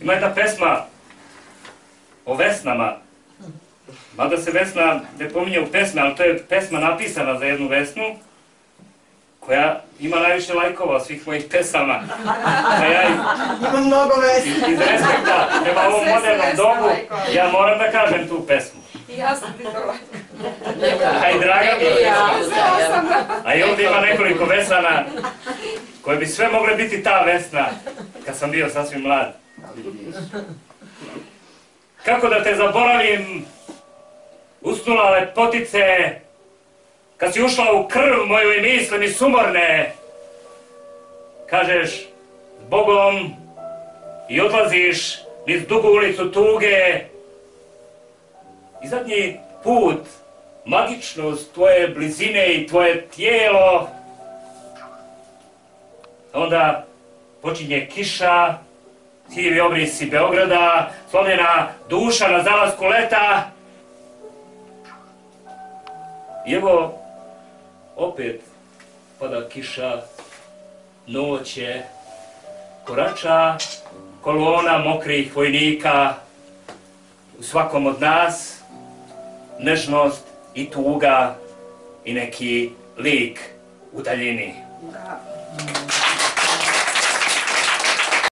Ima jedna pesma o Vesnama, mada se Vesna ne pominje u pesme, ali to je pesma napisana za jednu Vesnu, koja ima najviše lajkova od svih mojih pesama. Ima mnogo Vesna. Iz respekta prema ovom modernom dobu, ja moram da kažem tu pesmu. I ja sam ti to lajkala. A i draga mi je Vesna. A i ovdje ima nekoliko Vesana, koje bi sve mogle biti ta Vesna, kad sam bio sasvim mlad. Kako da te zaboravim, usnula lepotice, kad si ušla u krv moju i misli mi sumorne, kažeš s Bogom i odlaziš niz dugu ulicu tuge i zadnji put magičnost tvoje blizine i tvoje tijelo, onda počinje kiša, sivi obrisi Beograda, slomljena duša na zalasku leta. I evo, opet pada kiša, noć je, korača kolona mokrih vojnika, u svakom od nas nežnost i tuga i neki lik u daljini.